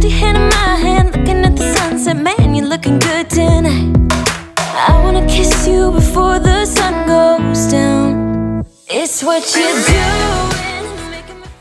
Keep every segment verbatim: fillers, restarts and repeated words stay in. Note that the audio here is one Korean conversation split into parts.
your hand in my hand, looking at the sunset. Man, you're looking good tonight. I wanna kiss you before the sun goes down. It's what you're doing, it's making me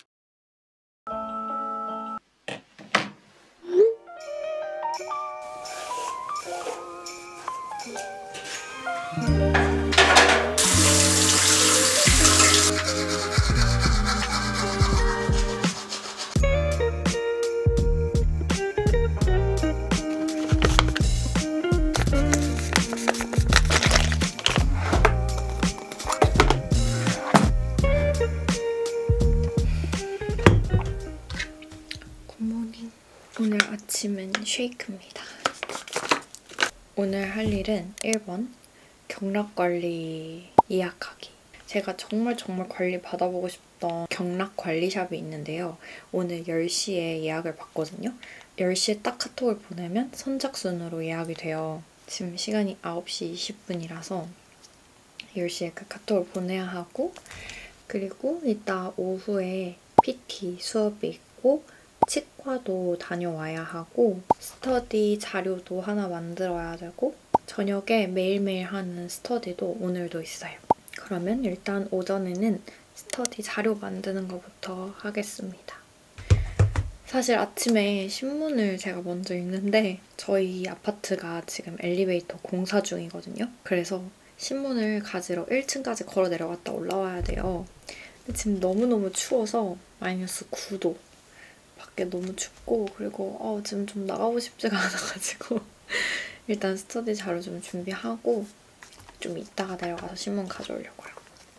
굿모닝. 오늘 아침은 쉐이크입니다. 오늘 할 일은 일 번 경락관리 예약하기. 제가 정말 정말 관리 받아보고 싶던 경락관리샵이 있는데요. 오늘 열 시에 예약을 받거든요. 열 시에 딱 카톡을 보내면 선착순으로 예약이 돼요. 지금 시간이 아홉 시 이십 분이라서 열 시에 그 카톡을 보내야 하고, 그리고 이따 오후에 피티 수업이 있고 치과도 다녀와야 하고 스터디 자료도 하나 만들어야 되고 저녁에 매일매일 하는 스터디도 오늘도 있어요. 그러면 일단 오전에는 스터디 자료 만드는 것부터 하겠습니다. 사실 아침에 신문을 제가 먼저 읽는데 저희 아파트가 지금 엘리베이터 공사 중이거든요. 그래서 신문을 가지러 일 층까지 걸어 내려갔다 올라와야 돼요. 근데 지금 너무너무 추워서 마이너스 구 도. 밖에 너무 춥고, 그리고 어, 지금 좀 나가고 싶지가 않아가지고 일단 스터디 자료 좀 준비하고 좀 이따가 내려가서 신문 가져오려고요.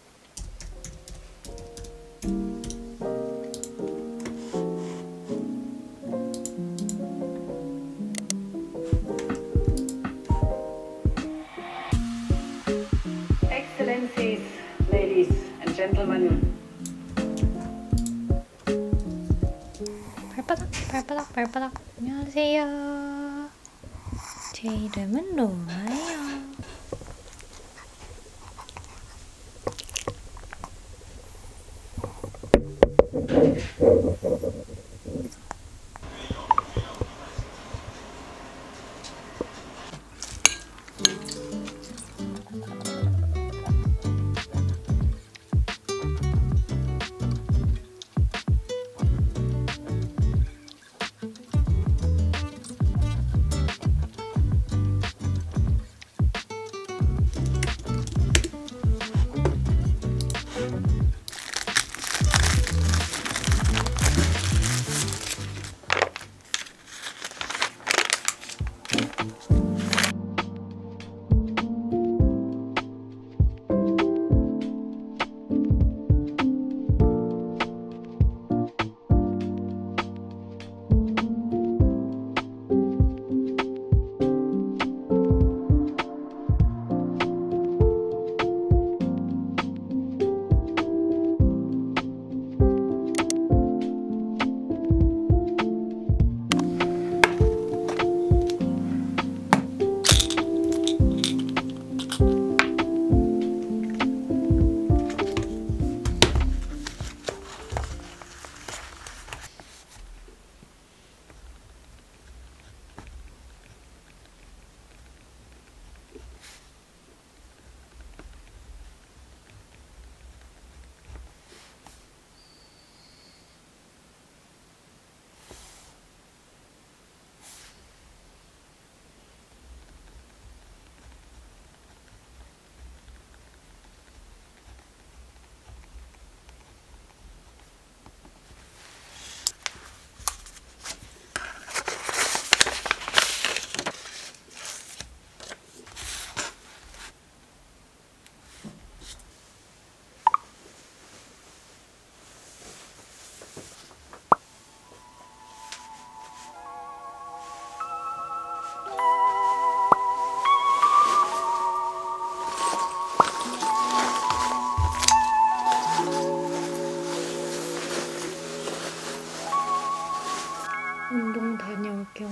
Excellencies, ladies and gentlemen. 발바닥, 발바닥, 발바닥. 안녕하세요. 제 이름은 로아예요. 운동 다녀올게요.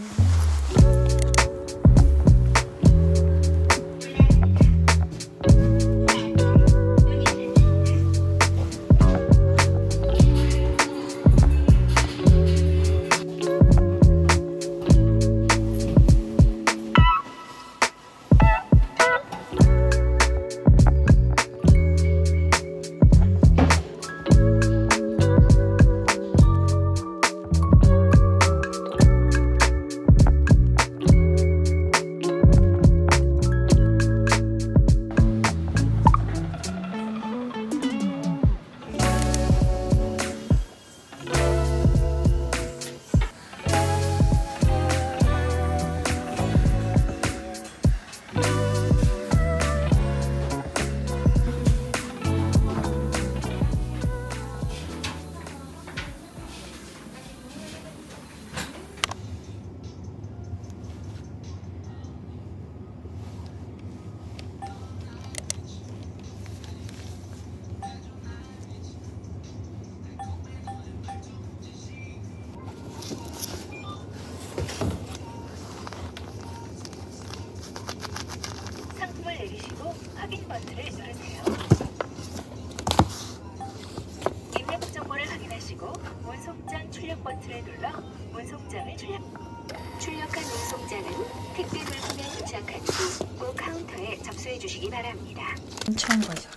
하시고요. 운송장을 출력. 출력한 운송장은 택배 물품이 도착한 후 꼭 카운터에 접수해 주시기 바랍니다. 엄청 거죠.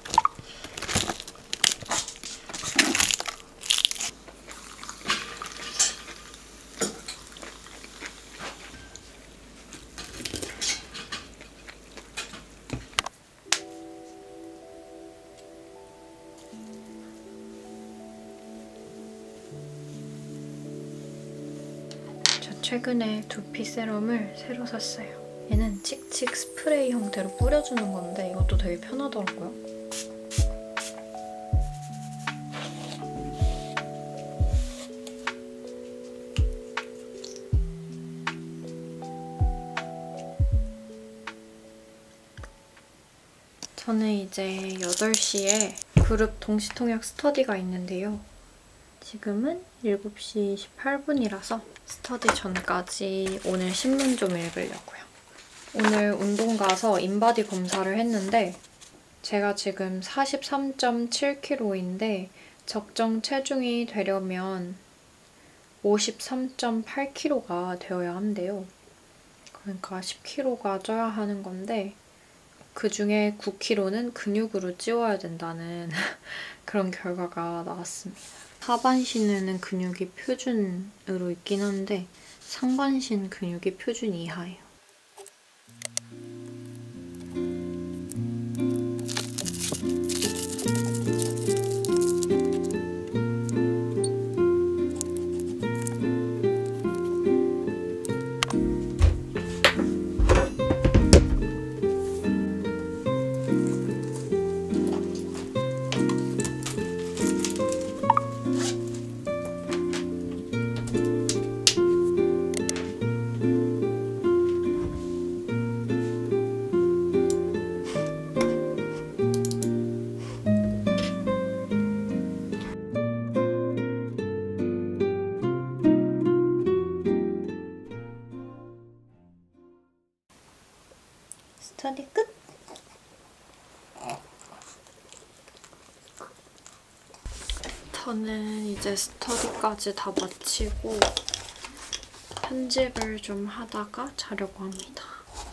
저 최근에 두피 세럼을 새로 샀어요. 얘는 칙칙 스프레이 형태로 뿌려주는 건데 이것도 되게 편하더라고요. 저는 이제 여덟 시에 그룹 동시통역 스터디가 있는데요. 지금은 일곱 시 십팔 분이라서 스터디 전까지 오늘 신문 좀 읽으려고요. 오늘 운동 가서 인바디 검사를 했는데 제가 지금 사십삼 점 칠 킬로그램인데 적정 체중이 되려면 오십삼 점 팔 킬로그램가 되어야 한대요. 그러니까 십 킬로그램가 쪄야 하는 건데 그중에 구 킬로그램는 근육으로 찌워야 된다는 그런 결과가 나왔습니다. 하반신에는 근육이 표준으로 있긴 한데 상반신 근육이 표준 이하예요. 스터디 끝! 저는 이제 스터디까지 다 마치고 편집을 좀 하다가 자려고 합니다.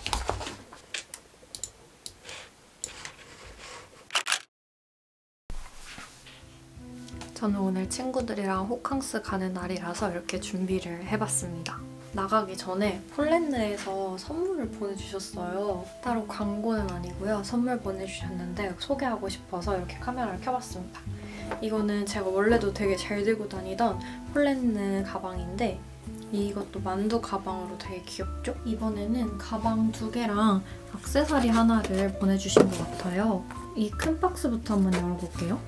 저는 오늘 친구들이랑 호캉스 가는 날이라서 이렇게 준비를 해봤습니다. 나가기 전에 폴랜드에서 선물을 보내주셨어요. 따로 광고는 아니고요. 선물 보내주셨는데 소개하고 싶어서 이렇게 카메라를 켜봤습니다. 이거는 제가 원래도 되게 잘 들고 다니던 폴랜드 가방인데 이것도 만두 가방으로 되게 귀엽죠? 이번에는 가방 두 개랑 액세서리 하나를 보내주신 것 같아요. 이 큰 박스부터 한번 열어볼게요.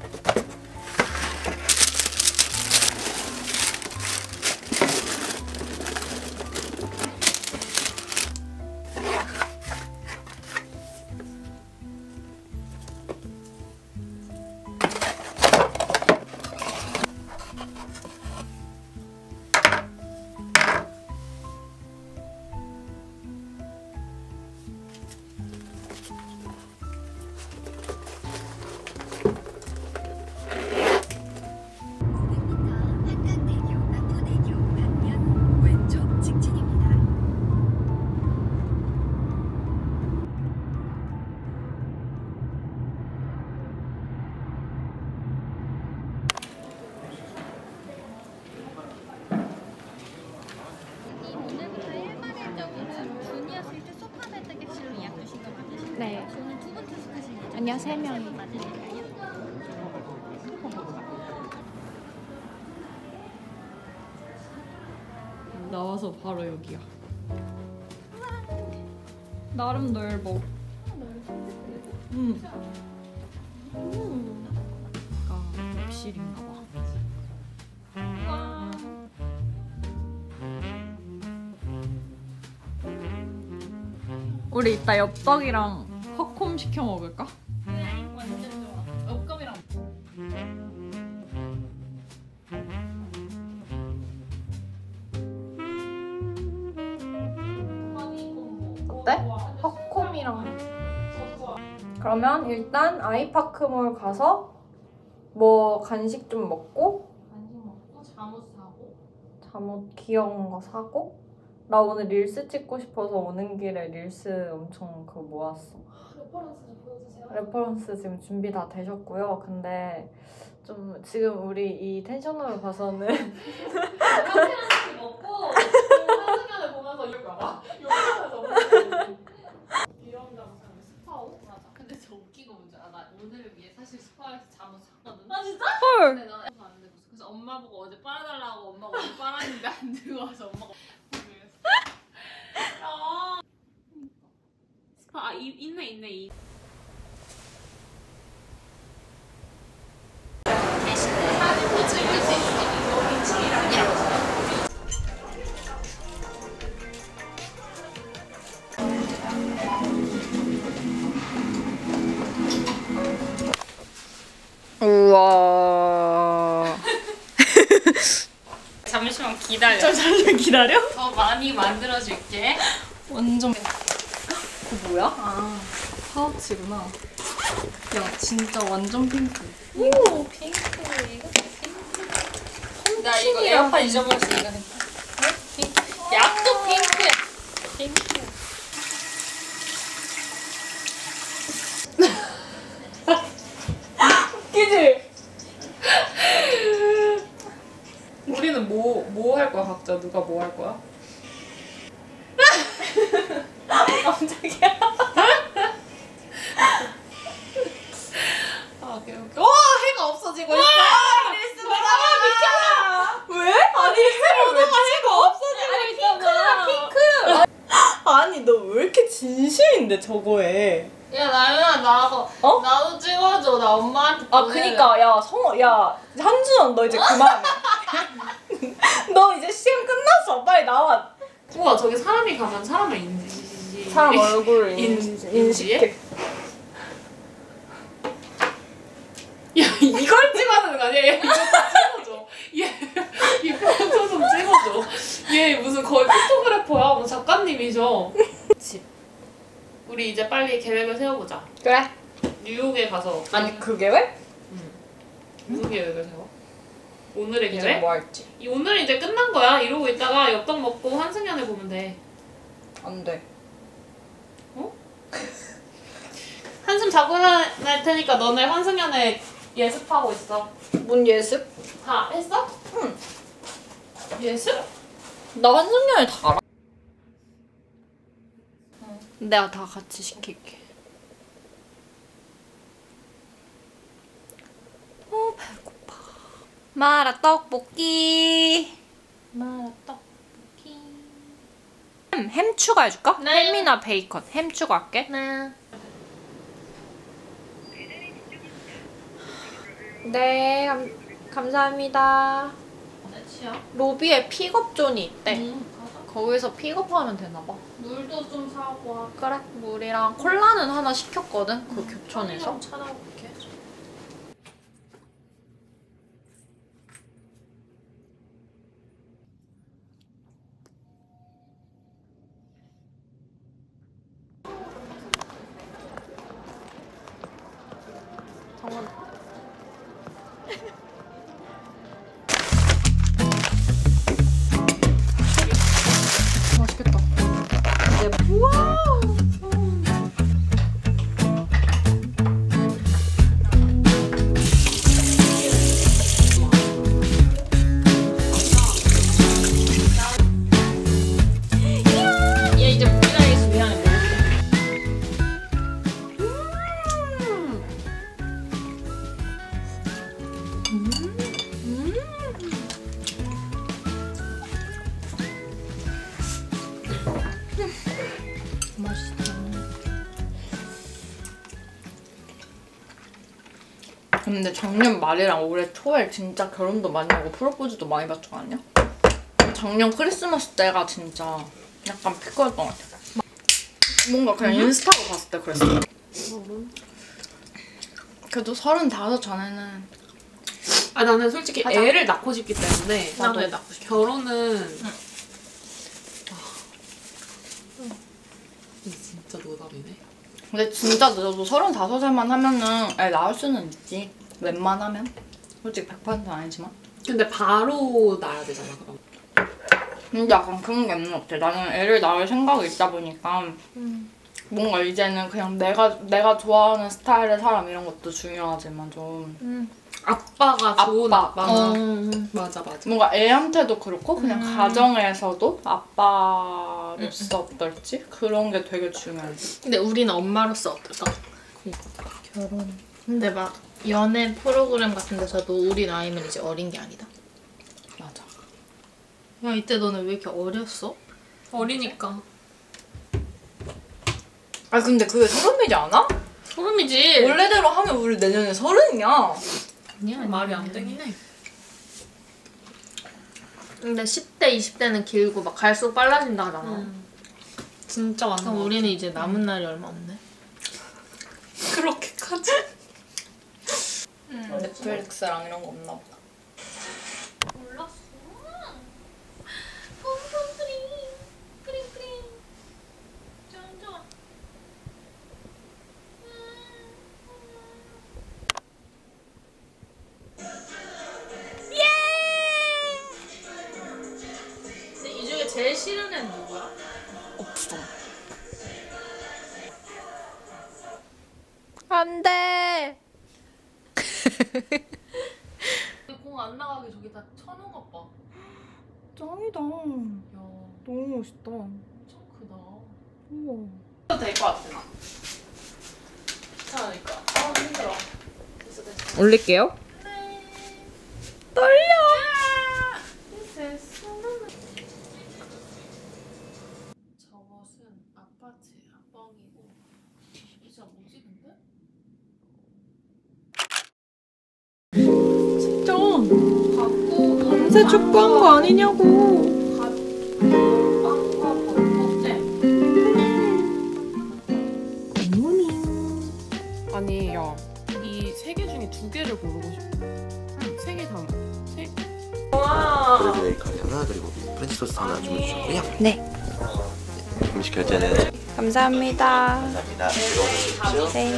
네. 저는 두 번째 스크신 거죠? 아니요, 세 명이. 맞으실까요? 나와서 바로 여기야. 나름 넓어. 응. 음. 약간 욕실인가 봐. 와. 우리 이따 엽떡이랑 팝콘 시켜 먹을까? 네, 완전 좋아. 엽떡이랑 어때? 팝콘이랑. 그러면 일단 아이파크몰 가서 뭐 간식 좀 먹고 간식 먹고 잠옷 사고 잠옷 귀여운 거 사고 나 오늘 릴스 찍고 싶어서 오는 길에 릴스 엄청 그거 모았어. 레퍼런스 좀 보여주세요. 레퍼런스 지금 준비 다 되셨고요. 근데 좀 지금 우리 이 텐션으로 봐서는 카페라스 먹고 한 시간을 보면서 이걸 봐봐. 욕하면서 이런 장상 스파오? 맞아. 근데 저 웃긴 거 뭔지 알아? 나 오늘을 위해 사실 스파에서 잠옷 샀거든. 아 진짜? 헐. 근데 나는 안 되고 있어. 그래서 엄마 보고 어제 빨아달라고 엄마가 어제 빨았는데 안 들고 와서 엄마가 모르겠어. 아. 스파 아 이, 있네 있네 이. 우와. 잠시만 기다려. 좀 잠시만 기다려. 더 많이 만들어줄게. 완전. 그거 뭐야? 아 파우치구나. 야 진짜 완전 핑크. 오 핑크 이거 핑크. 나 이거 에어팟 잊어버렸어 이거. 핑크. 약도 핑크야. 핑크. 웃기지? 우리는 뭐 뭐 할 거야 각자 누가 뭐 할 거야? 깜짝이야. 아 개웃겨. 와 해가 없어지고 있어. 릴스 보다가 비켜라. 왜? 아니 릴스 보다가 해가 없어지고 있잖아. 핑크. 아니 너 왜 이렇게 진심인데 저거에? 야 나연아 나도 어? 나도 찍어줘. 나 엄마한테 아 보내래. 그니까 야 성호 야 한준원 너 이제 그만해. 너 이제 시간 끝났어. 빨리 나와. 우와 저기 사람이 가면 사람을 인지. 사람 얼굴 인- 인지, 인지해? 인식해. 야 이걸 찍어야 되는 거 아니야? 얘 이거 좀 찍어줘. 얘 이 표정 좀 찍어줘. 얘 무슨 거의 포토그래퍼야. 뭐 작가님이죠. 집. 우리 이제 빨리 계획을 세워보자. 그래. 뉴욕에 가서. 아니 그 계획? 무슨 계획을 세워? 오늘의 이제 계획? 뭐 할지. 이 오늘 이제 끝난 거야. 이러고 있다가 엽떡 먹고 환승연애 보면 돼. 안 돼. 한숨 자고 날 테니까 너네 환승연애 예습하고 있어. 뭔 예습? 다 했어? 응. 예습? 나 환승연애 다 알아. 내가 다 같이 시킬게. 어 배고파. 마라 떡볶이. 마라 떡볶이. 햄, 햄 추가해줄까? 네. 햄이나 베이컨. 햄 추가할게. 네. 네, 감, 감사합니다. 몇시야? 로비에 픽업존이 있대. 응, 가자. 거기서 픽업하면 되나봐. 물도 좀 사고 와. 그래, 물이랑 콜라는 하나 시켰거든. 그 교촌에서. 찾아볼게. 정원. 맛있겠다. 이제 와우. 얘 이제 무기나게 미안해 먹을게. 맛있다. 근데 작년 말이랑 올해 초에 진짜 결혼도 많이 하고 프로포즈도 많이 받지 않냐? 작년 크리스마스 때가 진짜 약간 피크였던 것 같아. 뭔가 그냥 인스타로 봤을 때 그랬어. 그래도 서른다섯 전에는 아 나는 솔직히 하자. 애를 낳고 싶기 때문에 나도 애 낳고 싶어. 결혼은 아, 이게 진짜 노답이네. 근데 진짜 너도 서른다섯에만 하면은 애 낳을 수는 있지. 웬만하면. 솔직히 백 퍼센트는 아니지만. 근데 바로 낳아야 되잖아 그럼. 근데 약간 그런 게 있는 것 같아. 나는 애를 낳을 생각이 있다 보니까 음. 뭔가 이제는 그냥 내가 내가 좋아하는 스타일의 사람 이런 것도 중요하지만 좀 음. 아빠가 좋은 아빠. 아빠. 어. 음. 맞아 맞아. 뭔가 애한테도 그렇고 그냥 음. 가정에서도 아빠로서 어떨지 그런 게 되게 중요해. 근데 우리는 엄마로서 어떨까? 결혼. 근데 막 연애 프로그램 같은 데서도 우리 나이면 이제 어린 게 아니다. 맞아. 야 이때 너는 왜 이렇게 어렸어? 어리니까. 아 근데 그게 소름이지 않아? 소름이지. 원래대로 하면 우리 내년에 서른이야. 아니야 말이 안 되긴 해. 근데 십 대, 이십 대는 길고 막 갈수록 빨라진다 하잖아. 음. 진짜 맞는 그럼 거 우리는 이제 남은 날이 얼마 없네. 그렇게까지? 음. 넷플릭스랑 이런 거 없나 보다. 몰랐어. pompom프링 프링프링 쫀쫀. 근데 이 중에 제일 싫은 애는 누구야? 없어. 안 돼. 공 안 나가게 저기 다 쳐놓은 것 봐. 짱이다. 야, 너무 멋있다. 엄청 크다. 우와. 해도 될 것 같아 나. 괜찮으니까. 아 힘들어. 됐어 됐어. 올릴게요. 떨려. 됐어. 저것은 아파트야. 뻥이고. 진짜 뭐지 근데? 진짜. 갖고 밤새 축구한 거 아니냐고. 빵과 버터째. 아니 야, 이 세 개 중에 두 개를 고르고 싶어. 세 개 다. 세. 브레드레이크 하나 그리고 프렌치 토스트 하나 주문 주셨고요. 네. 음식 결제는 감사합니다. 감사합니다. 즐거우셨죠? 네.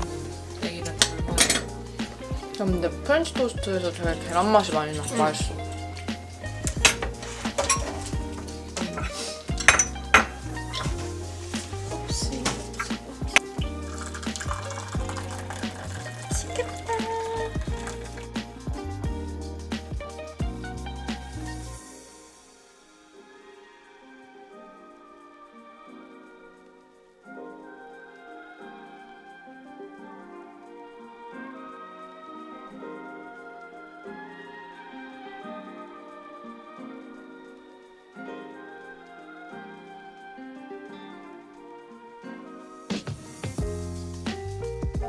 애기가 잘 먹어. 근데 프렌치 토스트에서 되게 계란 맛이 많이 나. 맛있어.